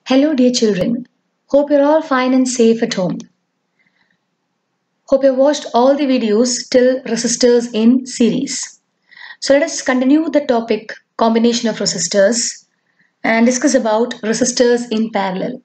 Hello dear children, hope you're all fine and safe at home. Hope you watched all the videos till resistors in series. So let us continue the topic combination of resistors and discuss about resistors in parallel.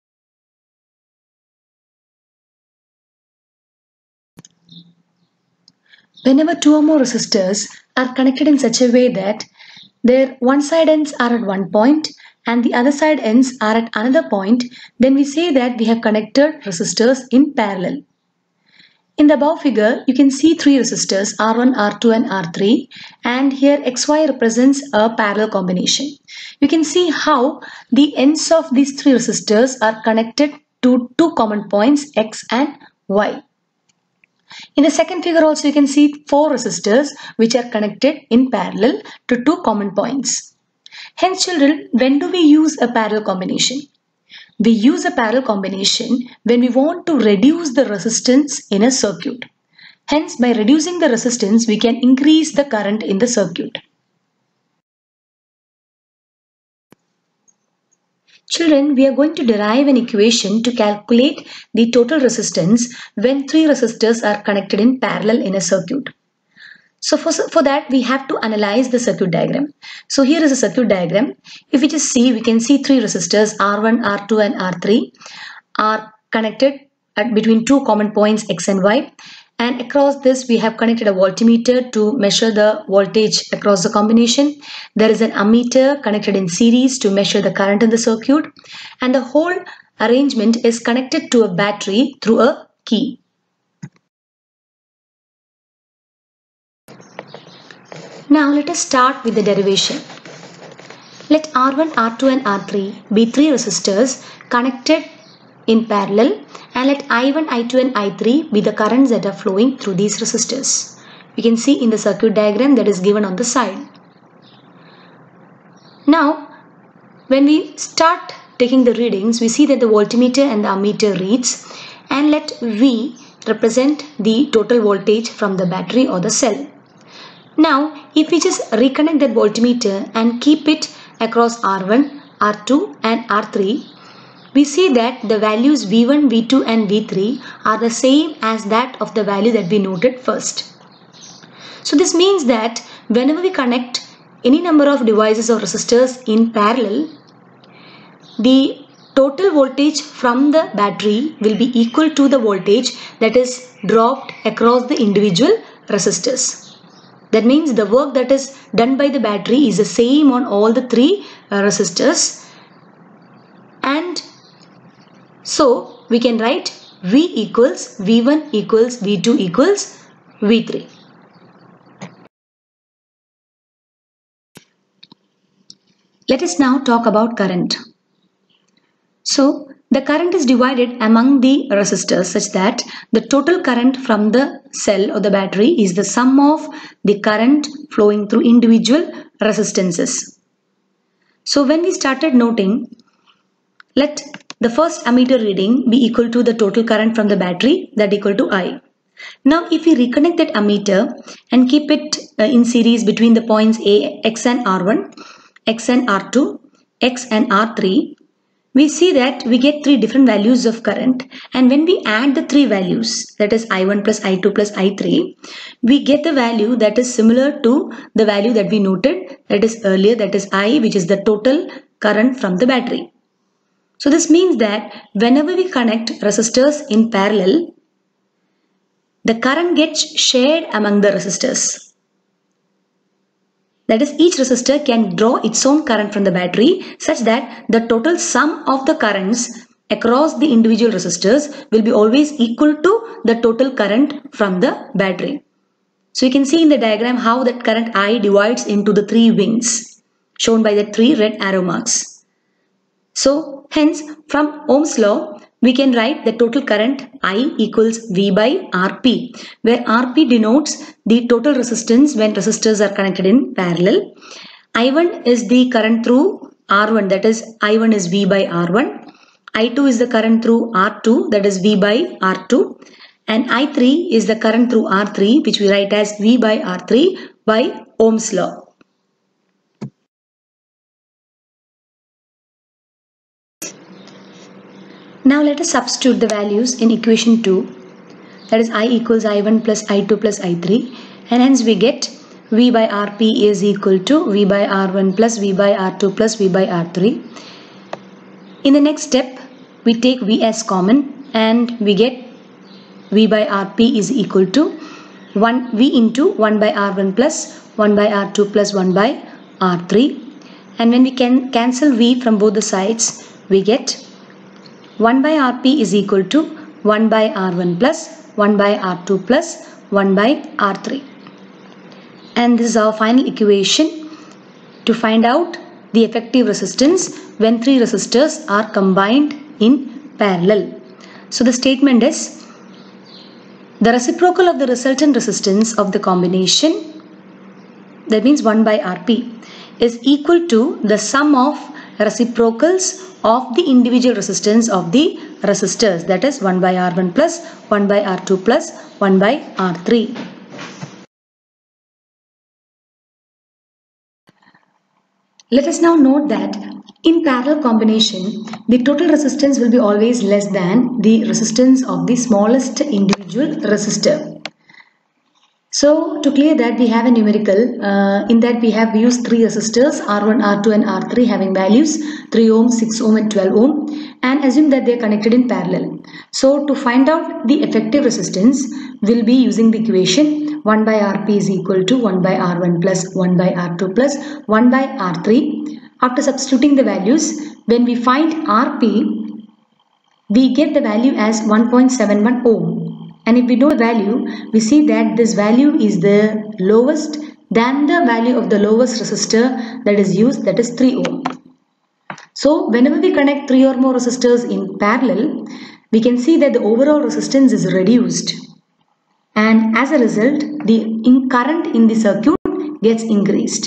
Whenever two or more resistors are connected in such a way that their one side ends are at one point and the other side ends are at another point, then we say that we have connected resistors in parallel. In the above figure, you can see three resistors R1, R2 and R3, and here XY represents a parallel combination. You can see how the ends of these three resistors are connected to two common points X and Y. In the second figure also you can see four resistors which are connected in parallel to two common points. Hence children, when do we use a parallel combination? We use a parallel combination when we want to reduce the resistance in a circuit. Hence, by reducing the resistance, we can increase the current in the circuit. Children, we are going to derive an equation to calculate the total resistance when three resistors are connected in parallel in a circuit. So for that we have to analyze the circuit diagram. So here is a circuit diagram. If we just see, we can see three resistors R1, R2 and R3 are connected between two common points X and Y, and across this we have connected a voltmeter to measure the voltage across the combination. There is an ammeter connected in series to measure the current in the circuit, and the whole arrangement is connected to a battery through a key. Now let us start with the derivation. Let R1, R2 and R3 be three resistors connected in parallel, and let I1, I2 and I3 be the currents that are flowing through these resistors. You can see in the circuit diagram that is given on the side. Now when we start taking the readings, we see that the voltmeter and the ammeter reads, and let V represent the total voltage from the battery or the cell. Now, if we just reconnect that voltmeter and keep it across R1, R2 and R3, we see that the values V1, V2 and V3 are the same as that of the value that we noted first. So this means that whenever we connect any number of devices or resistors in parallel, the total voltage from the battery will be equal to the voltage that is dropped across the individual resistors. That means the work that is done by the battery is the same on all the three resistors, and so we can write V equals V1 equals V2 equals V3. Let us now talk about current. So the current is divided among the resistors such that the total current from the cell or the battery is the sum of the current flowing through individual resistances. So when we started noting, let the first ammeter reading be equal to the total current from the battery, that equal to I. Now if we reconnect that ammeter and keep it in series between the points X and R1, X and R2, X and R3, we see that we get three different values of current, and when we add the three values, that is I1 plus I2 plus I3, we get the value that is similar to the value that we noted, that is earlier, that is I, which is the total current from the battery. So this means that whenever we connect resistors in parallel, the current gets shared among the resistors. That is, each resistor can draw its own current from the battery such that the total sum of the currents across the individual resistors will be always equal to the total current from the battery. So you can see in the diagram how that current I divides into the three wings shown by the three red arrow marks. So hence from Ohm's law, we can write the total current I equals V by Rp, where Rp denotes the total resistance when resistors are connected in parallel. I1 is the current through R1, that is I1 is V by R1. I2 is the current through R2, that is V by R2. And I3 is the current through R3, which we write as V by R3 by Ohm's law. Now let us substitute the values in equation 2, that is I equals I1 plus I2 plus I3, and hence we get V by Rp is equal to V by R1 plus V by R2 plus V by R3. In the next step, we take V as common and we get V by Rp is equal to V into 1 by R1 plus 1 by R2 plus 1 by R3. And when we can cancel V from both the sides, we get 1 by Rp is equal to 1 by R1 plus 1 by R2 plus 1 by R3. And this is our final equation to find out the effective resistance when three resistors are combined in parallel. So the statement is, the reciprocal of the resultant resistance of the combination, that means 1 by Rp, is equal to the sum of reciprocals of the individual resistance of the resistors, that is 1 by R1 plus 1 by R2 plus 1 by R3. Let us now note that in parallel combination, the total resistance will be always less than the resistance of the smallest individual resistor. So to clear that, we have a numerical. In that we have used three resistors R1, R2 and R3 having values 3 ohm, 6 ohm and 12 ohm, and assume that they are connected in parallel. So to find out the effective resistance, we'll be using the equation 1 by Rp is equal to 1 by R1 plus 1 by R2 plus 1 by R3. After substituting the values, when we find Rp, we get the value as 1.71 ohm. And if we know the value, we see that this value is the lowest than the value of the lowest resistor that is used, that is 3 ohm. So whenever we connect 3 or more resistors in parallel, we can see that the overall resistance is reduced. And as a result, the current in the circuit gets increased.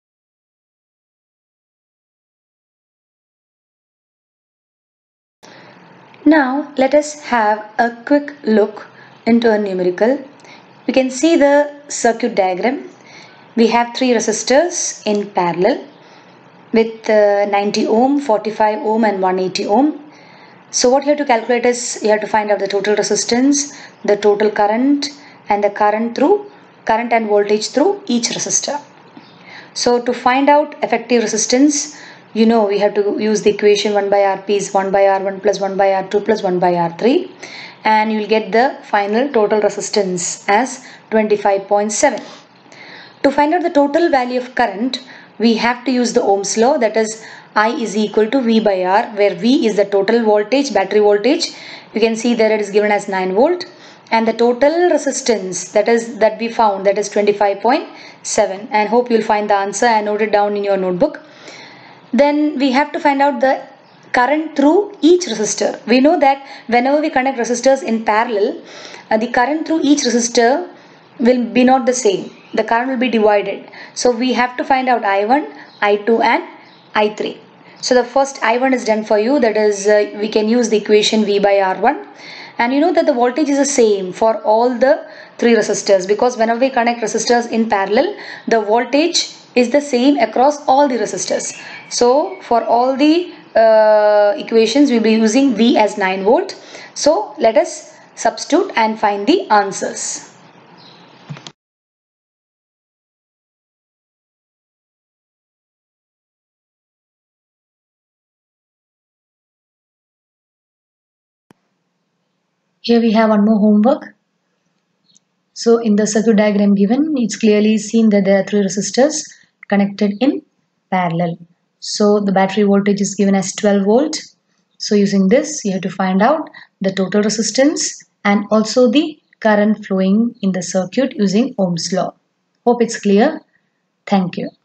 Now let us have a quick look into a numerical. We can see the circuit diagram. We have three resistors in parallel with 90 ohm, 45 ohm and 180 ohm. So what you have to calculate is, you have to find out the total resistance, the total current and the current and voltage through each resistor. So to find out effective resistance, we have to use the equation 1 by Rp is 1 by R1 plus 1 by R2 plus 1 by R3, and you will get the final total resistance as 25.7. To find out the total value of current, we have to use the Ohm's law, that is I is equal to V by R, where V is the total voltage, battery voltage. You can see there it is given as 9 volt, and the total resistance that we found, that is 25.7, and hope you'll find the answer and note it down in your notebook. Then we have to find out the current through each resistor. We know that whenever we connect resistors in parallel, the current through each resistor will be not the same. The current will be divided. So we have to find out I1, I2 and I3. So the first I1 is done for you, that is we can use the equation V by R1, and you know that the voltage is the same for all the three resistors, because whenever we connect resistors in parallel, the voltage is the same across all the resistors. So for all the equations, we will be using V as 9 volt. So let us substitute and find the answers. Here we have one more homework. So in the circuit diagram given, it's clearly seen that there are three resistors connected in parallel. So the battery voltage is given as 12 volt. So using this, you have to find out the total resistance and also the current flowing in the circuit using Ohm's law. Hope it's clear. Thank you.